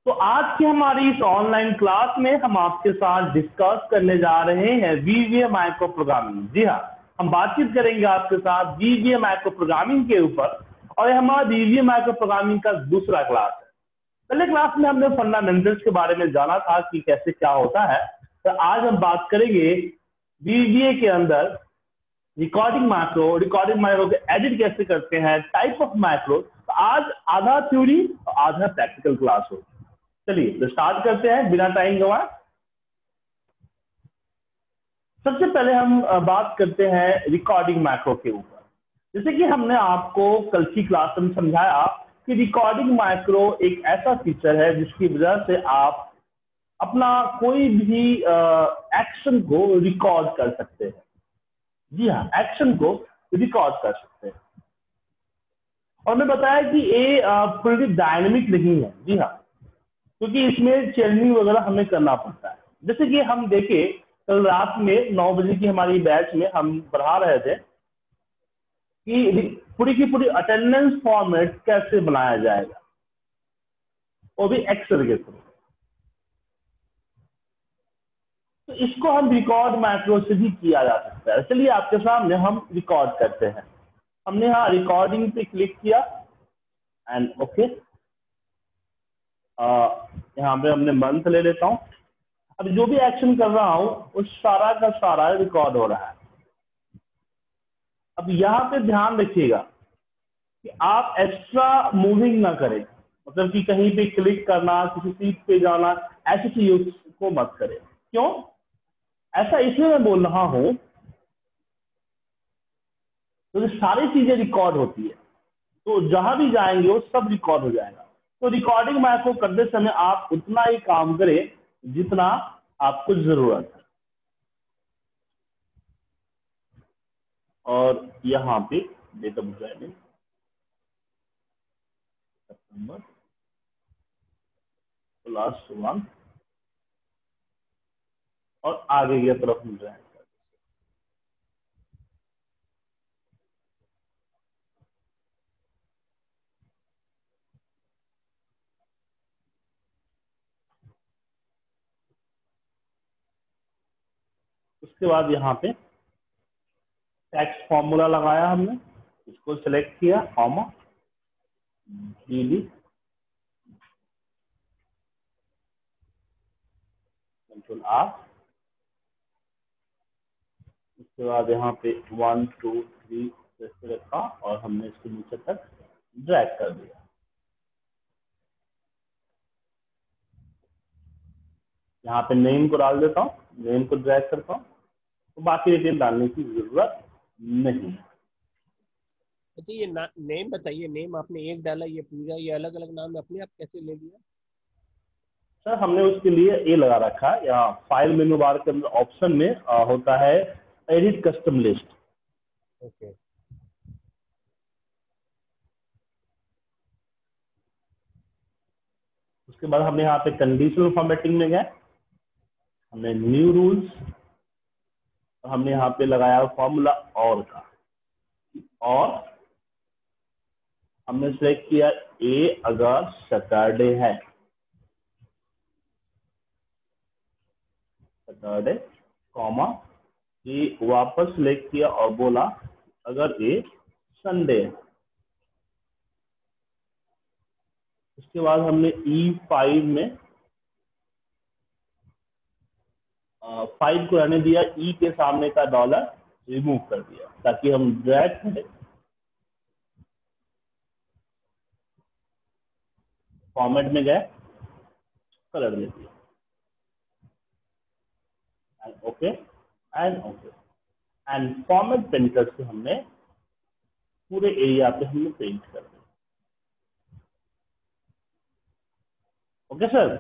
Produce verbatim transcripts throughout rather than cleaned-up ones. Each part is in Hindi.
तो आज की हमारी इस ऑनलाइन क्लास में हम आपके साथ डिस्कस करने जा रहे हैं वीवीए माइक्रो प्रोग्रामिंग। जी हाँ, हम बातचीत करेंगे आपके साथ वीवीए माइक्रो प्रोग्रामिंग के ऊपर, और ये हमारा वीवीए माइक्रो प्रोग्रामिंग का दूसरा क्लास है। पहले क्लास में हमने फंडामेंटल्स के बारे में जाना था कि कैसे क्या होता है, तो आज हम बात करेंगे वीवीए के अंदर रिकॉर्डिंग मैक्रो, रिकॉर्डिंग मैक्रो को एडिट कैसे करते हैं, टाइप ऑफ मैक्रो। तो आज आधा थ्योरी और आधा प्रैक्टिकल क्लास होगी। चलिए तो स्टार्ट करते हैं बिना टाइम गवाए। सबसे पहले हम बात करते हैं रिकॉर्डिंग मैक्रो के ऊपर। जैसे कि हमने आपको कल की क्लास में समझाया कि रिकॉर्डिंग मैक्रो एक ऐसा फीचर है जिसकी वजह से आप अपना कोई भी एक्शन को रिकॉर्ड कर सकते हैं। जी हाँ, एक्शन को रिकॉर्ड कर सकते हैं। और मैं बताया कि ये पूरी डायनेमिक नहीं है। जी हाँ, क्योंकि इसमें चेंजिंग वगैरह हमें करना पड़ता है। जैसे कि हम देखें कल रात में नौ बजे की हमारी बैच में हम पढ़ा रहे थे कि पूरी की पूरी अटेंडेंस फॉर्मेट कैसे बनाया जाएगा, वो भी एक्सेल के थ्रू। तो इसको हम रिकॉर्ड मैक्रो से भी किया जा सकता है। चलिए आपके सामने हम रिकॉर्ड करते हैं। हमने यहाँ रिकॉर्डिंग पे क्लिक किया एंड ओके। यहाँ पे हमने मंथ ले लेता हूँ। अब जो भी एक्शन कर रहा हूँ वो सारा का सारा रिकॉर्ड हो रहा है। अब यहाँ पे ध्यान रखिएगा कि आप एक्स्ट्रा मूविंग ना करें, मतलब कि कहीं पे क्लिक करना, किसी सीट पे जाना, ऐसी चीजों को मत करें। क्यों ऐसा इसलिए मैं बोल रहा हूँ, तो सारी चीजें रिकॉर्ड होती है, तो जहां भी जाएंगे वो सब रिकॉर्ड हो जाएगा। तो रिकॉर्डिंग मैक्रो करते समय आप उतना ही काम करें जितना आपको जरूरत है। और यहाँ पे डेट ऑफ ज्वाइनिंग सितंबर प्लस वन और आगे की तरफ मिल रहा है। उसके बाद यहाँ पे टेक्स्ट फॉर्मूला लगाया हमने, इसको सिलेक्ट किया, कॉमा डी कंट्रोल आर। उसके बाद यहाँ पे वन टू थ्री जैसे रखा और हमने इसको नीचे तक ड्रैग कर दिया। यहाँ पे नेम को डाल देता हूँ, नेम को ड्रैग करता हूँ, तो बाकी डिटेल डालने की जरूरत नहीं है। तो ये नेम बताइए, नेम आपने एक डाला, ये पूरा ये अलग अलग नाम अपने आप कैसे ले लिया? सर हमने उसके लिए ए लगा रखा है, या फाइल मेनू बार के अंदर ऑप्शन में आ, होता है एडिट कस्टम लिस्ट। ओके। उसके बाद हमने यहाँ पे कंडीशनल फॉर्मेटिंग में गए, हमने न्यू रूल्स, हमने यहाँ पे लगाया फॉर्मूला और का, और हमने सेलेक्ट किया ए अगर सैटरडे है, सैटरडे कॉमा ए वापस सिलेक्ट किया और बोला अगर ए संडे है। उसके बाद हमने ई फाइव में फाइव को रहने दिया, ई के सामने का डॉलर रिमूव कर दिया ताकि हम ड्रैग करें। फॉर्मेट में गए, कलर दे दिया, and okay and okay and format printer से हमने पूरे एरिया पे हमने प्रिंट कर दिया। Okay sir.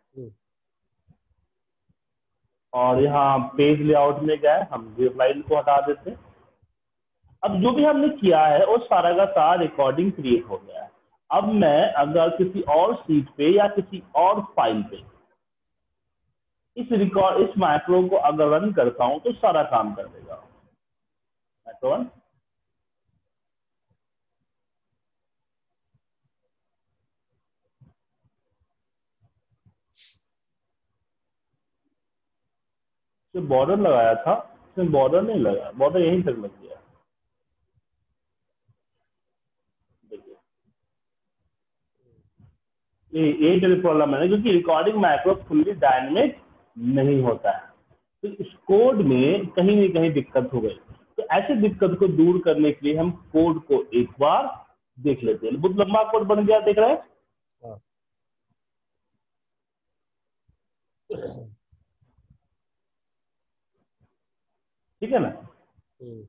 और यहाँ पेज लेआउट में गए, हम वेब लाइन को हटा देते। अब जो भी हमने किया है वो सारा का सारा रिकॉर्डिंग क्रिएट हो गया है। अब मैं अगर किसी और सीट पे या किसी और फाइल पे इस रिकॉर्ड इस मैक्रो को अगर रन करता हूं तो सारा काम कर देगा मैक्रो रन। इसमें बॉर्डर लगाया था, इसमें बॉर्डर नहीं लगा, बॉर्डर यहीं तक लग गया। देखिए ये यही मेरी प्रॉब्लम है ना, क्योंकि रिकॉर्डिंग मैक्रो फुल्ली डायनेमिक नहीं होता है, तो इस कोड में कहीं न कहीं दिक्कत हो गई। तो ऐसे दिक्कत को दूर करने के लिए हम कोड को एक बार देख लेते हैं। बहुत लंबा कोड बन गया, देख रहे हैं? हाँ। ठीक है ना? हम्म,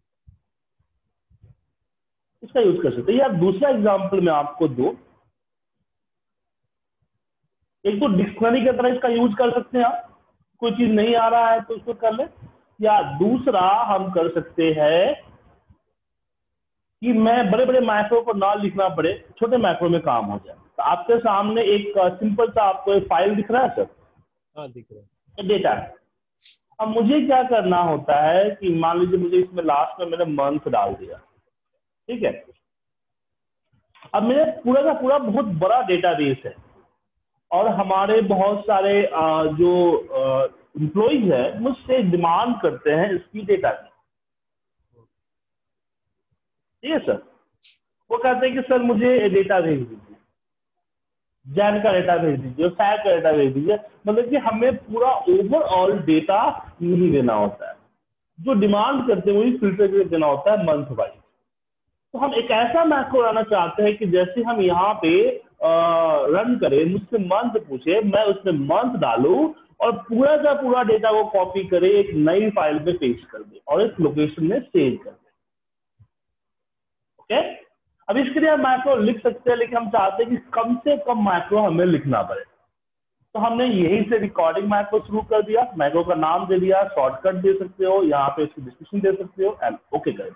इसका यूज कर सकते हैं। या दूसरा एग्जांपल मैं आपको दूं, एक तो डिक्शनरी की तरह इसका यूज कर सकते हैं आप, कोई चीज नहीं आ रहा है तो उसको कर ले। या दूसरा हम कर सकते हैं कि मैं बड़े बड़े मैक्रो को ना लिखना पड़े, छोटे मैक्रो में काम हो जाए। तो आपके सामने एक सिंपल सा आपको एक फाइल दिख रहा है सर, हाँ दिख रहा है, डेटा है। अब मुझे क्या करना होता है कि मान लीजिए मुझे इसमें लास्ट में मैंने मंथ डाल दिया, ठीक है। अब मेरे पूरा का पूरा बहुत बड़ा डेटाबेस है और हमारे बहुत सारे अ, जो एम्प्लॉइज है मुझसे डिमांड करते हैं इसकी डेटा की, ठीक है सर। वो कहते हैं कि सर मुझे डेटा भेज दीजिए, जैन का डेटा भेज दीजिए, फैक का डेटा भेज दीजिए। मतलब कि हमें पूरा ओवरऑल डेटा नहीं देना होता है, जो डिमांड करते हैं वही फिल्टर करके देना होता है मंथ वाइज। तो हम एक ऐसा मैक्रो लाना चाहते हैं कि जैसे हम यहाँ पे रन करें, मुझसे मंथ पूछे, मैं उसमें मंथ डालूं और पूरा का पूरा डेटा को कॉपी करे, एक नई फाइल में पेस्ट कर दे और एक लोकेशन में सेव कर दे। ओके, अब इसके लिए हम मैक्रो लिख सकते हैं, लेकिन हम चाहते हैं कि कम से कम मैक्रो हमें लिखना पड़े। तो हमने यहीं से रिकॉर्डिंग मैक्रो शुरू कर दिया, मैक्रो का नाम दे दिया, शॉर्टकट दे सकते हो, यहाँ पे इसकी डिस्क्रिप्शन दे सकते हो एंड ओके कर।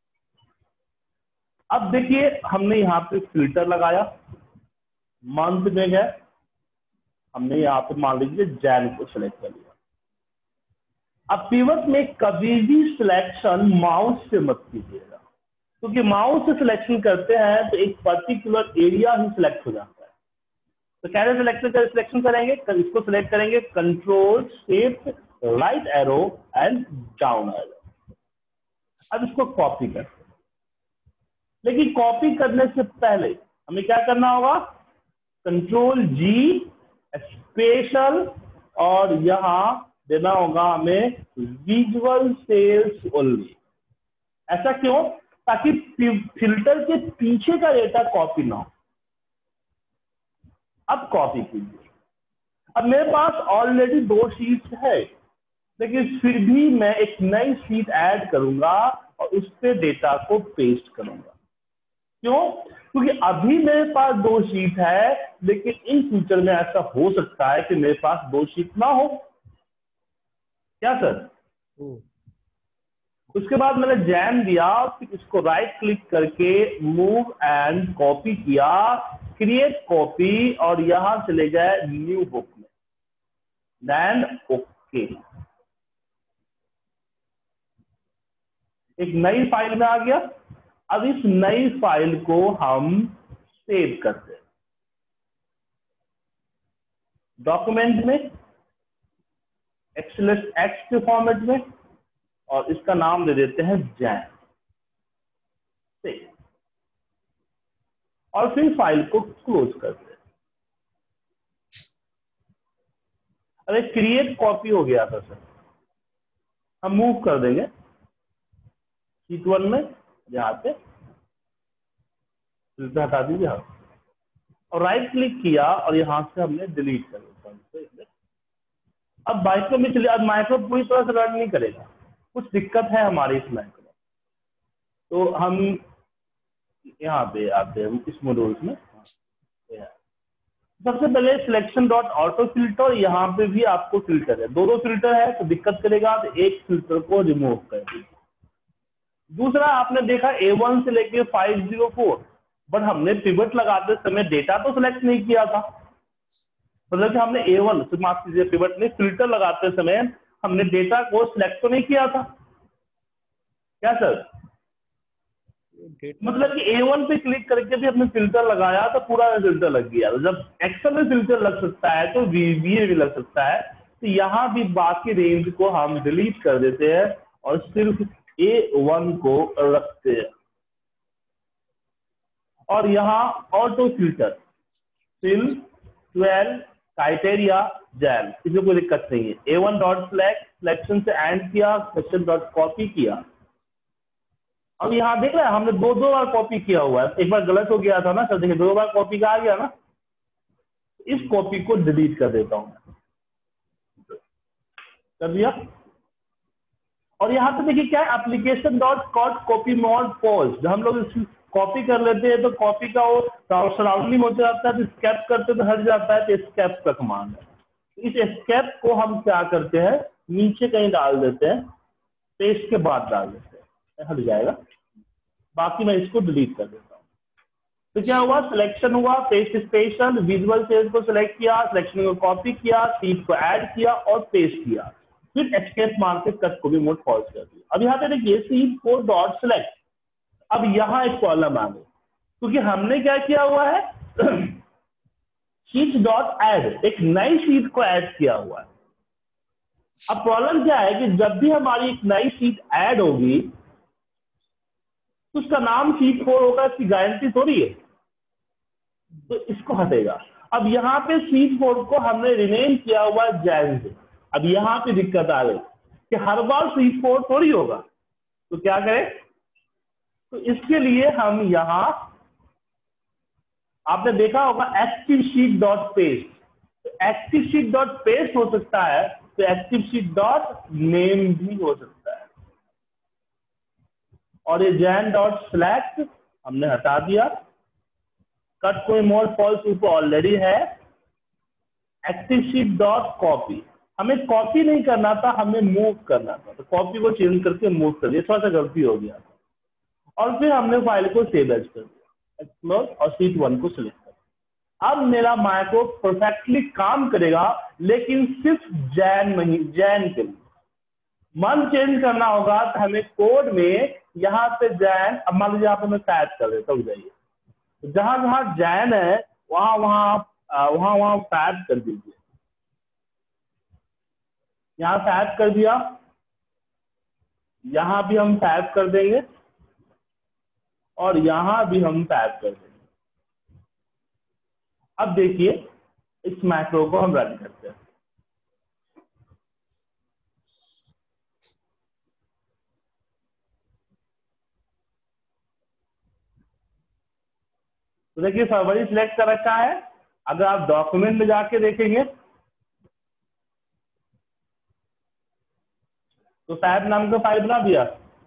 अब देखिए हमने यहाँ पे फिल्टर लगाया, मंथ में गए, हमने यहाँ पे मान लीजिए जैन को सिलेक्ट कर लिया। अब पिवट में कभी भी सिलेक्शन माउस से मत कीजिएगा, क्योंकि माउस से सिलेक्शन करते हैं तो एक पर्टिकुलर एरिया ही सिलेक्ट हो जाता है। तो कैसे सिलेक्शन कर सिलेक्शन करेंगे, इसको सिलेक्ट करेंगे, control shift right arrow and down arrow. अब इसको कॉपी करते हैं, लेकिन कॉपी करने से पहले हमें क्या करना होगा, कंट्रोल जी स्पेशल और यहां देना होगा हमें विजुअल सेल्स ओनली। ऐसा क्यों, ताकि फिल्टर के पीछे का डेटा कॉपी ना हो। अब कॉपी कीजिए। अब मेरे पास ऑलरेडी दो शीट्स है, लेकिन फिर भी मैं एक नई शीट ऐड करूंगा और उस पर डेटा को पेस्ट करूंगा। क्यों, क्योंकि अभी मेरे पास दो शीट है, लेकिन इन फ्यूचर में ऐसा हो सकता है कि मेरे पास दो शीट ना हो। क्या सर? उसके बाद मैंने जैन दिया, फिर इसको राइट क्लिक करके मूव एंड कॉपी किया, क्रिएट कॉपी और यहां चले गए न्यू बुक में, देन ओके। एक नई फाइल में आ गया। अब इस नई फाइल को हम सेव करते हैं डॉक्यूमेंट में, एक्सएलएस एक्स के फॉर्मेट में, और इसका नाम दे देते हैं जैन, और फिर फाइल को क्लोज करते हैं। अरे क्रिएट कॉपी हो गया था सर, हम मूव कर देंगे शीट वन में, यहाँ पे फिल्टर हटा दीजिए और राइट क्लिक किया और यहाँ से हमने डिलीट कर दिया। अब माइक्रो में चलिए, अब माइक्रो पूरी तरह से रन नहीं करेगा, कुछ दिक्कत है हमारे इस माइक्रो। तो हम यहाँ पे आते हैं इस मॉड्यूल्स में। सबसे पहले सिलेक्शन डॉट ऑटो फिल्टर, यहाँ पे भी आपको फिल्टर है, दो दो फिल्टर है तो दिक्कत करेगा, तो एक फिल्टर को रिमूव कर दीजिए। दूसरा आपने देखा ए वन से लेके फाइव जीरो फोर, बट हमने पिवट लगाते समय डेटा तो सिलेक्ट नहीं किया था, मतलब कि हमने ए वन से माफ कीजिए पिवट ने फिल्टर लगाते समय हमने डेटा को सिलेक्ट तो नहीं किया था। क्या सर? मतलब कि ए वन पे क्लिक करके भी अपने फिल्टर लगाया तो पूरा फिल्टर लग गया। जब एक्सेल में फिल्टर लग सकता है तो वीबीए भी लग सकता है, तो यहाँ भी बाकी रेंज को हम डिलीट कर देते हैं और सिर्फ ए वन को रखते हैं। और यहाँ auto filter fill twelve criteria जैन, इसमें कोई दिक्कत नहीं है। A one dot select selection से एंड किया, सिलेक्शन डॉट कॉपी किया। अब यहाँ देख रहे हैं हमने दो दो बार कॉपी किया हुआ है, एक बार गलत हो गया था ना सर, देखिए दो बार कॉपी का आ गया ना। इस कॉपी को डिलीट कर देता हूं, कर दिया। और यहाँ पे देखिए क्या है, application dot cut copy mode pause. जब हम लोग कॉपी कर लेते हैं तो कॉपी का वो सराउंडिंग होता जाता है, तो स्केप करते तो हट जाता है, तो स्केप का कमांड है। इस स्केप को हम क्या करते हैं, नीचे कहीं डाल देते हैं, पेस्ट के बाद डाल देते हैं, हट जाएगा। बाकी मैं इसको डिलीट कर देता हूँ। तो क्या हुआ, सिलेक्शन हुआ, पेस्ट स्पेशल, विजुअल सेल्स को सिलेक्ट किया, सिलेक्शन को कॉपी किया, सीट को ऐड किया और पेस्ट किया, फिर एस्केप मार के कट को भी मोड पॉज कर दिया। अब यहाँ पे देखिए सीट को डॉट सिलेक्ट। अब यहाँ एक प्रॉब्लम आ गई, क्योंकि हमने क्या किया हुआ है, शीट डॉट ऐड, एक नई शीट को ऐड किया हुआ है। अब प्रॉब्लम क्या है कि जब भी हमारी एक नई शीट ऐड होगी तो उसका नाम शीट फोर होगा, इसकी गारंटी थोड़ी है, तो इसको हटेगा। अब यहाँ पे शीट फोर को हमने रिनेम किया हुआ है जैन से। अब यहाँ पे दिक्कत आ गई कि हर बार शीट फोर थोड़ी होगा, तो क्या करें, तो इसके लिए हम यहाँ, आपने देखा होगा एक्टिव शीट डॉट पेस्ट, तो एक्टिव शीट डॉट पेस्ट हो सकता है, तो एक्टिव शीट डॉट नेम भी हो सकता है। और ये जैन डॉट सिलेक्ट हमने हटा दिया, कट कोई मोर फॉल्स ऊपर ऑलरेडी है। एक्टिव शीट डॉट कॉपी, हमें कॉपी नहीं करना था, हमें मूव करना था, तो कॉपी को चेंज करके मूव कर दिया, थोड़ा सा गलती हो गया। और फिर हमने फाइल को सेव एज कर दिया, एक्सप्लोर और शीट वन को सिलेक्ट कर। अब मेरा माइक्रो परफेक्टली काम करेगा, लेकिन सिर्फ जैन नहीं, जैन के लिए मंथ चेंज करना होगा, तो हमें कोड में यहाँ पे जैन, अब मान लीजिए यहाँ पे मैं टाइप कर देता हूँ, जाइए तो जहां जहां जैन है वहां वहां वहां वहां टाइप कर दीजिए। यहाँ टाइप कर दिया, यहाँ भी हम टाइप कर देंगे और यहाँ भी हम टाइप कर देंगे। अब देखिए इस मैक्रो को हम रन करते हैं। तो देखिए फरवरी सिलेक्ट कर रखा है। अगर आप डॉक्यूमेंट में जाके देखेंगे तो टैब नाम का फाइल बना दिया।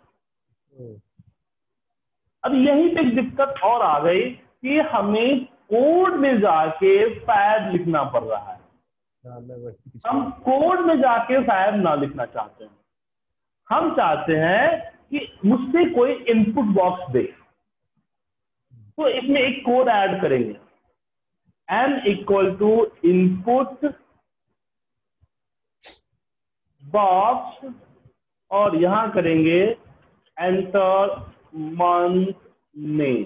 अब यहीं पे एक दिक्कत और आ गई कि हमें कोड में जाके फैब लिखना पड़ रहा है। हम कोड में जाके फैब ना लिखना चाहते हैं, हम चाहते हैं कि मुझसे कोई इनपुट बॉक्स दे। तो इसमें एक कोड ऐड करेंगे, n equal to input box और यहां करेंगे एंटर मंथ नेम,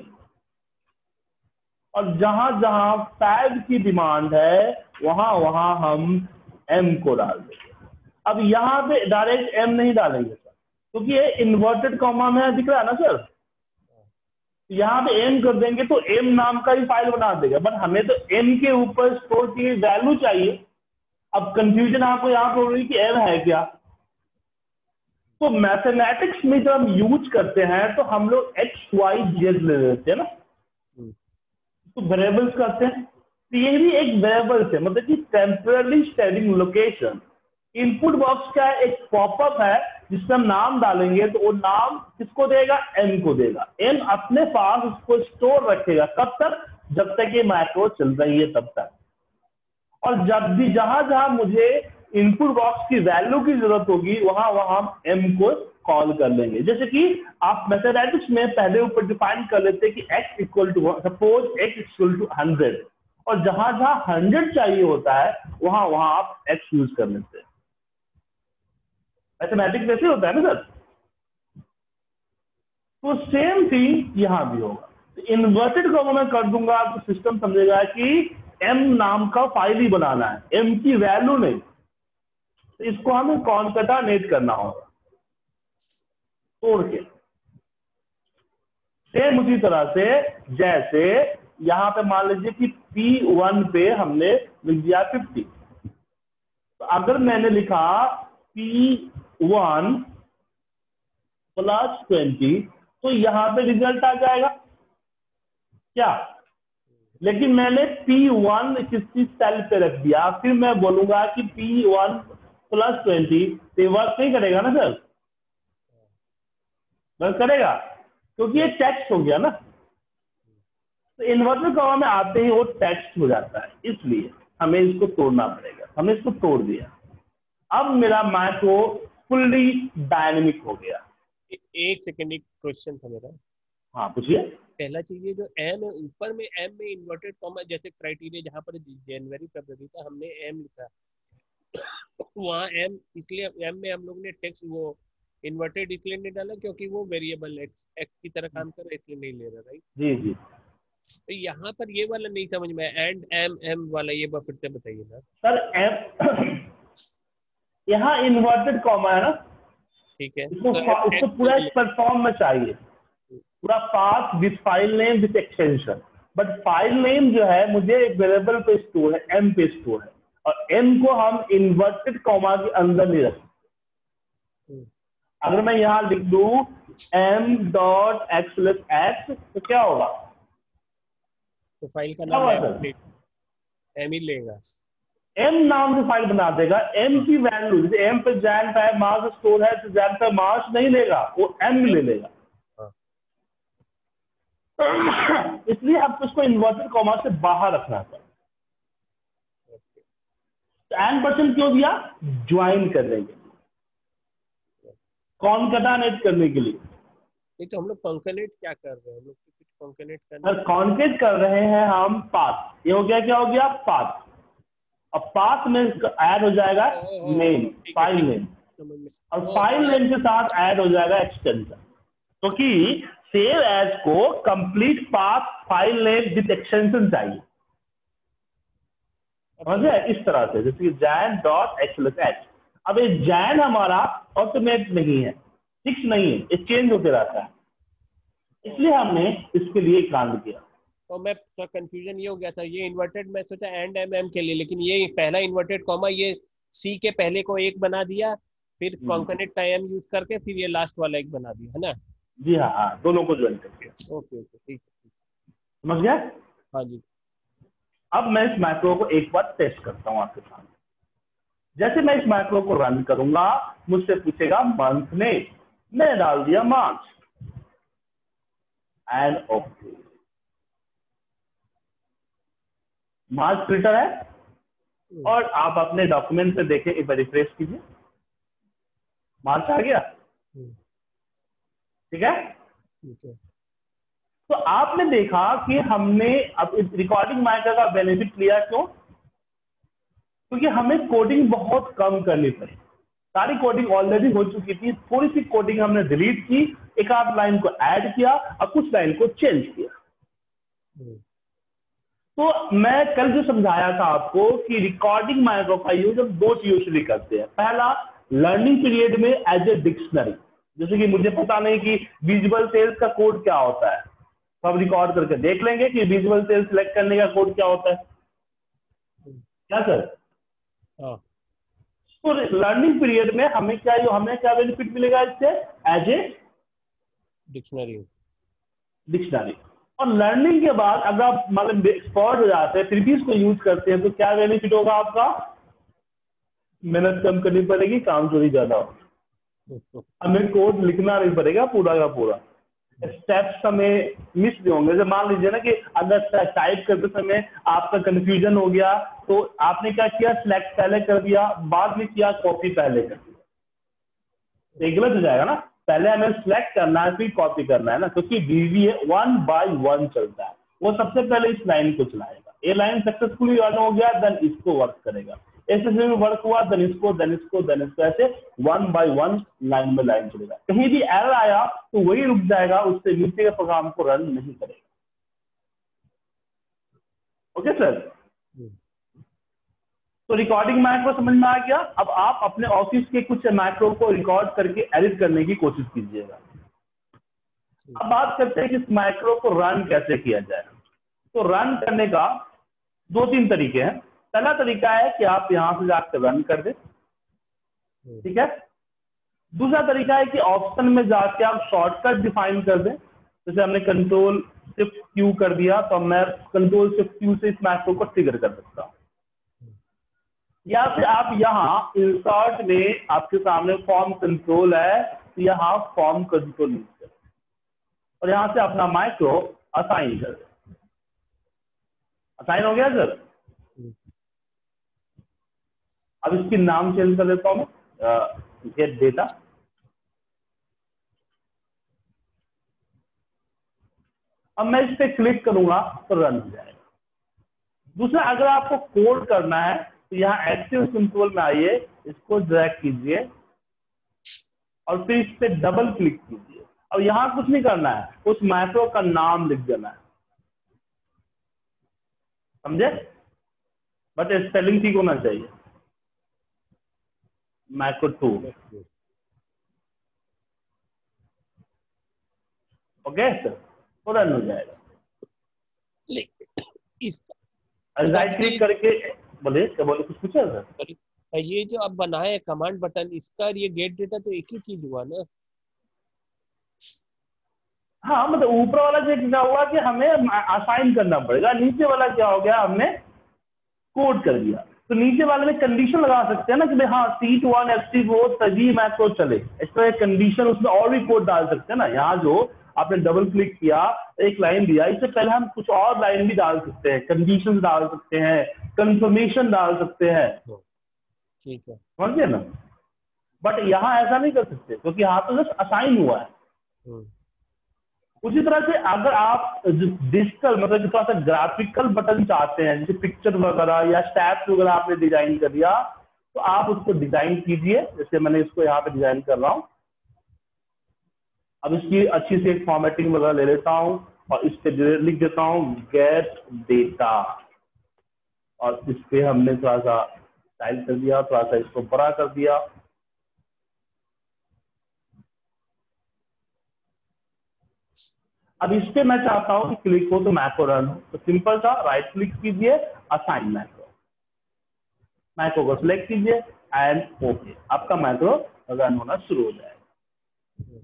और जहां जहां फैब की डिमांड है वहां वहां हम एम को डाल देंगे। अब यहां पे डायरेक्ट एम नहीं डालेंगे सर, क्योंकि ये इन्वर्टेड कॉमा में दिख रहा है ना सर, यहाँ पे एम कर देंगे तो एम नाम का ही फाइल बना देगा, बट हमें तो एम के ऊपर स्टोर की वैल्यू चाहिए। अब कंफ्यूजन आपको यहाँ पर हो रही कि एम है क्या। तो मैथमेटिक्स में जब हम यूज करते हैं तो हम लोग एक्स वाई जेड ले लेते हैं ना, तो वेरिएबल्स करते हैं। तो ये भी एक वेरिएबल है, मतलब कि temporary standing location. Input box का एक पॉपअप है जिसमें हम नाम डालेंगे, तो वो नाम किसको देगा, एम को देगा। एम अपने पास उसको स्टोर रखेगा, कब तक, जब तक ये मैक्रो चल रही है तब तक। और जब भी जहां जहां मुझे इनपुट बॉक्स की वैल्यू की जरूरत होगी वहां वहां हम एम को कॉल कर लेंगे। जैसे कि आप मैथमेटिक्स में पहले ऊपर डिफाइन कर लेते हैं कि x equal to, suppose x equal to hundred, और जहां जहां हंड्रेड चाहिए होता है वहां वहां आप x यूज कर लेते हैं। मैथमेटिक्स वैसे होता है ना सर। तो सेम थिंग यहां भी होगा। तो इन्वर्टेड कॉमा में कर दूंगा तो सिस्टम समझेगा कि एम नाम का फाइल ही बनाना है, एम की वैल्यू नहीं। तो इसको हमें कॉनकैटिनेट करना होगा तोड़ के। सेम उसी तरह से जैसे यहां पे मान लीजिए कि पी वन पे हमने लिख दिया फिफ्टी, तो अगर मैंने लिखा पी वन प्लस ट्वेंटी तो यहां पे रिजल्ट आ जाएगा क्या। लेकिन मैंने पी वन किसी सेल पे रख दिया, फिर मैं बोलूंगा कि पी वन प्लस ट्वेंटी, तो वर्क नहीं करेगा ना सर, वर्क करेगा क्योंकि ये टेक्स्ट हो गया ना। तो इन्वर्टर कॉमा में आते ही वो टेक्स्ट हो जाता है, इसलिए हमें इसको तोड़ना पड़ेगा। हमने इसको तोड़ दिया, अब मेरा मैक्रो फुल्ली डायनेमिक हो गया। एक सेकेंड, एक क्वेश्चन था मेरा। हाँ पूछिए। पहला चीज ये जो एम है, ऊपर में एम में इन्वर्टेड कॉमा, जैसे क्राइटेरिया जहाँ पर जनवरी फरवरी का हमने एम लिखा, वहाँ एम इसलिए एम में हम लोग ने टेक्स्ट वो इन्वर्टेड इसलिए नहीं डाला क्योंकि वो वेरिएबल एक्स एक्स की तरह काम कर रहा है, इसलिए नहीं ले रहा, राइट? जी जी। तो यहाँ पर ये वाला नहीं समझ में, एंड एम एम वाला ये बार फिर से बताइए ना सर। एम यहाँ इन्वर्टेड कॉमा है ना, ठीक है। इसको तो उसको पूरा एक परफॉर्म में चाहिए, पूरा path with file name with extension. But file name जो है मुझे एक वेरिएबल पे स्टोर है, एम पे स्टोर है, और एम को हम इन्वर्टेड कॉमा के अंदर नहीं रखते। अगर मैं यहां लिख दूं M dot x plus x तो क्या होगा? तो फाइल का नाम एम ही लेगा, एम नाम से फाइल बना देगा। एम की वैल्यू जैसे एम पे जैन पे मार्स स्टोर है तो जैन पे मार्स नहीं लेगा, वो एम ले लेगा। इसलिए आपको इसको इन्वर्टेड कॉमा से बाहर रखना था। एन परसेंट क्यों दिया? ज्वाइन करने के लिए, कॉनकैटिनेट करने के लिए। नहीं तो हम लोग कॉन्कैटिनेट क्या कर रहे हैं? हम लोग कुछ कॉन्कैटिनेट करना सर कॉन्कैट कर रहे हैं हम पाथ। ये हो गया, क्या हो गया? पाथ। अब पाथ में ऐड हो जाएगा नेम, फाइल नेम, और फाइल नेम के साथ ऐड हो जाएगा एक्सटेंशन। तो कि सेव एज को complete path file name with extension चाहिए, समझे? इस तरह से जैसे कि जैन डॉट एक्स प्लस एक्स। अब ये जैन हमारा ऑटोमेट नहीं है, फिक्स नहीं है, ये चेंज होते रहता है, इसलिए हमने इसके लिए कांड किया। तो मैं तो कंफ्यूजन ये हो गया था, ये इन्वर्टेड मैं सोचा एंड एम एम के लिए, लेकिन ये पहला इन्वर्टेड कॉमा ये सी के पहले को एक बना दिया, फिर कॉन्कैटिनेट का एम यूज करके फिर ये लास्ट वाला एक बना दिया, है ना? जी हाँ हाँ, दोनों को ज्वाइन करके। ओके ओके, ठीक है, समझ गया? हाँ जी। अब मैं इस मैक्रो को एक बार टेस्ट करता हूँ आपके सामने। जैसे मैं इस मैक्रो को रन करूंगा, मुझसे पूछेगा मंथ नेम, मैंने डाल दिया march and okay. March filter है, और आप अपने डॉक्यूमेंट पे देखें, एक बार रिफ्रेश कीजिए, मार्च आ गया। ठीक है, ठीक है। तो आपने देखा कि हमने अब रिकॉर्डिंग माइक्रो का बेनिफिट लिया। क्यों? क्योंकि हमें कोडिंग बहुत कम करनी पड़ी, सारी कोडिंग ऑलरेडी हो चुकी थी, थोड़ी सी कोडिंग हमने डिलीट की, एक आध लाइन को ऐड किया और कुछ लाइन को चेंज किया। तो मैं कल जो समझाया था आपको कि रिकॉर्डिंग माइक्रो का यूज हम दो चीजों से करते हैं। पहला, लर्निंग पीरियड में एज ए डिक्शनरी, जैसे कि मुझे पता नहीं कि विजुअल सेल्स का कोड क्या होता है, तो हम रिकॉर्ड करके देख लेंगे कि विजुअल सेल्स सिलेक्ट करने का कोड क्या होता है, क्या सर? हाँ। तो लर्निंग पीरियड में हमें क्या हमें क्या बेनिफिट मिलेगा इससे? As a dictionary dictionary. और लर्निंग के बाद अगर आप मतलब एक्सपर्ट हो जाते हैं, फिर भी इसको यूज करते हैं, तो क्या बेनिफिट होगा आपका? मेहनत कम करनी पड़ेगी, काम चोरी ज्यादा होगा, हमें कोड लिखना नहीं पड़ेगा पूरा का पूरा, स्टेप्स हमें मिस भी होंगे। जैसे मान लीजिए ना कि अगर टाइप करते समय आपका कंफ्यूजन हो गया, तो आपने क्या किया? सिलेक्ट पहले कर दिया, बाद में किया कॉपी पहले कर दिया, गलत हो जाएगा ना। पहले हमें सिलेक्ट करना है, फिर कॉपी करना है ना, क्योंकि बीवी है वन बाय वन चलता है। वो सबसे पहले इस लाइन को चलाएगा, ये लाइन सक्सेसफुली रन हो गया, देन इसको वर्क करेगा, ऐसे में वर्क हुआ, देन इसको देन इसको देन इसको, ऐसे वन बाय वन लाइन में लाइन चलेगा। कहीं भी एरर आया तो वही रुक जाएगा, उससे नीचे के प्रोग्राम को रन नहीं करेगा। Okay sir? तो रिकॉर्डिंग मैक्रो समझ में आ गया। अब आप अपने ऑफिस के कुछ मैक्रो को रिकॉर्ड करके एडिट करने की कोशिश कीजिएगा। अब बात करते हैं कि इस मैक्रो को रन कैसे किया जाए। तो रन करने का दो तीन तरीके हैं। पहला तरीका है कि आप यहां से जाकर रन कर दें, ठीक है। दूसरा तरीका है कि ऑप्शन में जाके आप शॉर्टकट डिफाइन कर दें। जैसे हमने कंट्रोल शिफ्ट क्यू कर दिया, तो मैं कंट्रोल शिफ्ट क्यू से इस मैक्रो को ट्रिगर कर सकता हूं। या फिर आप यहाँ इंसर्ट में आपके सामने फॉर्म कंट्रोल है, तो यहाँ फॉर्म कंट्रोल यूज करें और यहाँ से अपना माइक्रो असाइन कर दें। असाइन हो गया सर। अब इसकी नाम चेंज कर देता हूं मैं, गेट डेटा। अब मैं इस पे क्लिक करूंगा तो रन हो जाएगा। दूसरा, अगर आपको कोड करना है तो यहाँ एक्टिव कंट्रोल में आइए, इसको ड्रैग कीजिए और फिर इस पे डबल क्लिक कीजिए। अब यहाँ कुछ नहीं करना है, उस मैक्रो का नाम लिख देना है, समझे। बट स्पेलिंग ठीक होना चाहिए, मैक्रो टू। ओके सर, तो रन हो जाएगा। इस राइट क्लिक करके बोले क्या बोले, कुछ पूछा सर। ये जो आप बनाए कमांड बटन, इसका ये गेट डेटा तो एक ही चीज हुआ ना। हाँ, मतलब ऊपर वाला जो क्या हुआ कि हमें असाइन करना पड़ेगा, नीचे वाला क्या हो गया, हमने कोड कर दिया। तो नीचे वाले में कंडीशन लगा सकते हैं ना कि भाई हाँ सी टू वन एक्टिव हो तभी मैक्रो चले, इस तरह कंडीशन उसमें और भी कोड डाल सकते हैं ना। यहाँ जो आपने डबल क्लिक किया, एक लाइन दिया, इससे पहले हम कुछ और लाइन भी डाल सकते हैं, कंडीशन डाल सकते हैं, कंफर्मेशन डाल सकते हैं, ठीक है, समझिए ना। बट यहाँ ऐसा नहीं कर सकते क्योंकि यहाँ तो जस्ट असाइन हुआ है। उसी तरह से अगर आप डिजिटल मतलब कि थोड़ा सा ग्राफिकल बटन चाहते हैं, जैसे पिक्चर वगैरह या स्टैप्स वगैरह आपने डिजाइन कर दिया, तो आप उसको डिजाइन कीजिए। जैसे मैंने इसको यहाँ पे डिजाइन कर रहा हूँ। अब इसकी अच्छी से एक फॉर्मेटिंग वगैरह ले लेता हूँ और इस पे लिख देता हूँ गेट डेटा, और इस पे हमने थोड़ा सा स्टाइल कर दिया, थोड़ा सा इसको बड़ा कर दिया। अब इस पे मैं चाहता हूं कि क्लिक हो तो मैक्रो रन हो, तो सिंपल सा राइट क्लिक कीजिए, असाइन मैक्रो, मैक्रो को सिलेक्ट कीजिए एंड ओके, आपका मैक्रो रन होना शुरू हो जाएगा।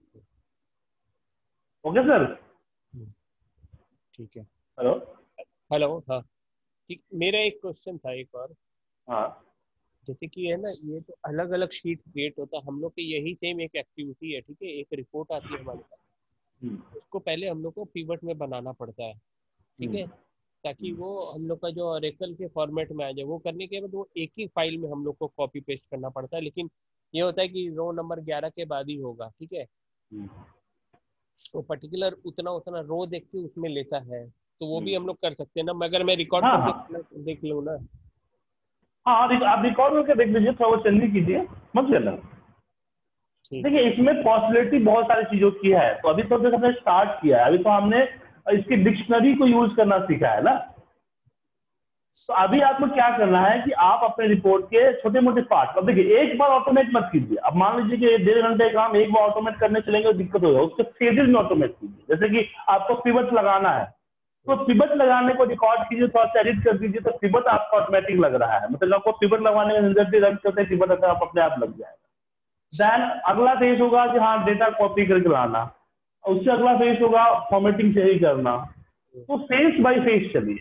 ओके सर, ठीक है। हेलो हेलो, हाँ ठीक। मेरा एक क्वेश्चन था एक और। हाँ, जैसे कि है ना, ये तो अलग अलग शीट क्रिएट होता है हम लोग की, यही सेम एक एक्टिविटी है, ठीक है। एक रिपोर्ट आती है हमारे पास, उसको पहले हम लोग को पिवट में बनाना पड़ता है, ठीक है, ताकि वो हम लोग का जो ऑरेकल के फॉर्मेट में आ जाए। वो करने के बाद वो एक ही फाइल में हम लोग को कॉपी पेस्ट करना पड़ता है, लेकिन ये होता है कि रो नंबर ग्यारह के बाद ही होगा, ठीक है। तो पर्टिकुलर उतना उतना रो देख के उसमें लेता है, तो वो भी हम लोग कर सकते हैं ना, मगर मैं रिकॉर्ड हाँ, करके देख लूँ ना। हाँ आप रिकॉर्ड करके देख लीजिए, थोड़ा वो चेंज कीजिए, मत लेना। देखिए इसमें पॉसिबिलिटी बहुत सारी चीजों की है। तो अभी तो हमने स्टार्ट किया है, अभी तो हमने इसकी डिक्शनरी को यूज करना सीखा है ना। तो अभी आपको क्या करना है कि आप अपने रिपोर्ट के छोटे मोटे पार्ट, अब देखिए एक बार ऑटोमेट मत कीजिए। अब मान लीजिए कि डेढ़ घंटे का काम एक बार ऑटोमेट करने चलेंगे तो दिक्कत होगा, उसके फेजेस में ऑटोमेट कीजिए। जैसे कि आपको पिवट लगाना है, तो पिवट लगाने को रिकॉर्ड कीजिए, थोड़ा सा एडिट कर दीजिए, तो पिवट आपका ऑटोमेटिक लग रहा है, मतलब आपको पिवट लगाने में झंझट रन करते पिवट आप अपने आप लग जाएगा। देन अगला फेज होगा कि हाँ डेटा कॉपी करके लाना, उससे अगला फेज होगा फॉर्मेटिंग सही करना। तो फेज बाय फेज चलिए,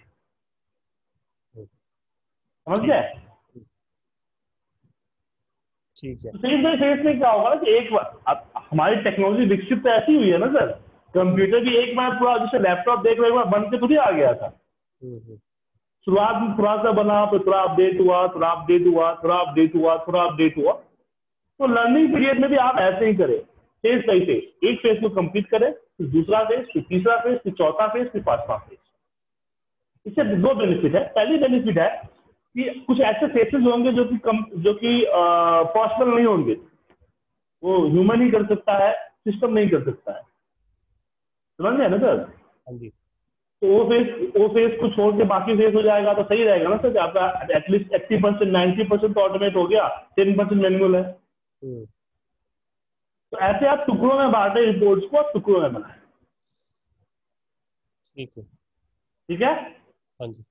समझ गए। ठीक है, फेज बाय फेज में क्या होगा कि एक बार अब हमारी टेक्नोलॉजी विकसित तो ऐसी हुई है ना सर, कंप्यूटर भी एक बार पूरा जैसे लैपटॉप देख रहे एक बार बन के थोड़ी आ गया था। शुरुआत में थोड़ा सा बना, फिर थोड़ा अपडेट हुआ, थोड़ा अपडेट हुआ, थोड़ा अपडेट हुआ, थोड़ा अपडेट हुआ। तो लर्निंग पीरियड में भी आप ऐसे ही करें, फेज बाई फेज। एक फेज को कंप्लीट करें, फिर दूसरा फेज, फिर तीसरा फेज, फिर चौथा फेज, फिर पांचवा फेज। इससे दो बेनिफिट है। पहली बेनिफिट है कि कुछ ऐसे फेसेस होंगे जो कि कम जो कि पॉसिबल नहीं होंगे, वो ह्यूमन ही कर सकता है, सिस्टम नहीं कर सकता है, समझ गए ना सर। हाँ जी। तो वो फेस वो फेस को छोड़ के बाकी फेस हो जाएगा तो सही रहेगा ना सर, आपका at least eighty percent ninety percent तो ऑटोमेट हो गया, टेन परसेंट मैनुअल है। हम्म, तो ऐसे आप टुकड़ों में बांटे रिपोर्ट्स को, टुकड़ों में बनाए। ठीक है। ठीक है, हाँ जी।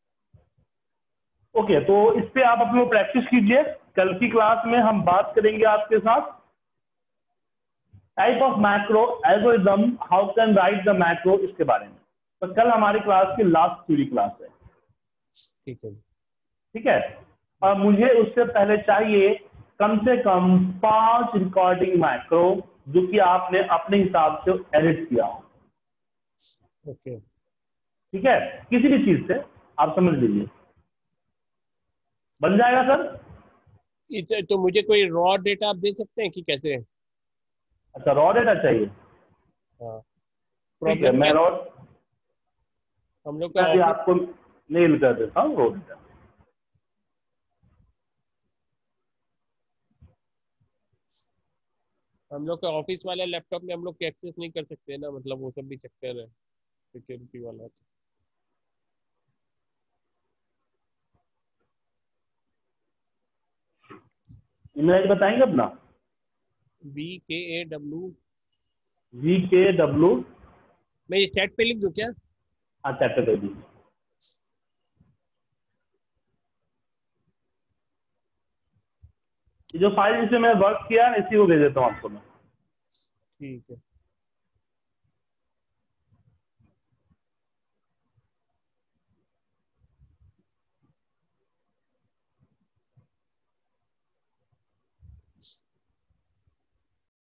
ओके। तो इस पे आप अपने प्रैक्टिस कीजिए। कल की क्लास में हम बात करेंगे आपके साथ type of macro algorithm, how can write the macro, इसके बारे में। तो कल हमारी क्लास की लास्ट थ्योरी क्लास है। ठीक है। ठीक है, और मुझे उससे पहले चाहिए कम से कम पांच रिकॉर्डिंग मैक्रो जो कि आपने अपने हिसाब से एडिट किया हो। ओके। ठीक है, किसी भी चीज से आप समझ लीजिए, बन जाएगा सर। इस- तो मुझे कोई रॉ डेटा आप दे सकते हैं कि कैसे? अच्छा, रॉ डेटा चाहिए। हाँ। ठीक है, प्रॉब्लम मैं क्या, रॉ हम लोग का मैं भी ऑफिस आपको मेल कर देता हूँ रॉ डेटा। हम लोग का ऑफिस वाला लैपटॉप में हम लोग एक्सेस नहीं कर सकते ना, मतलब वो सब भी चक्कर है सिक्योरिटी वाला। ईमेल आईडी बताएंगे अपना। B K A W. V K W. मैं ये चैट पे लिख दूं क्या? हाँ, चैट पे दे दीजिए। ये जो फाइल जिसे मैं वर्क किया है इसी को भेज देता हूँ आपको मैं। ठीक है।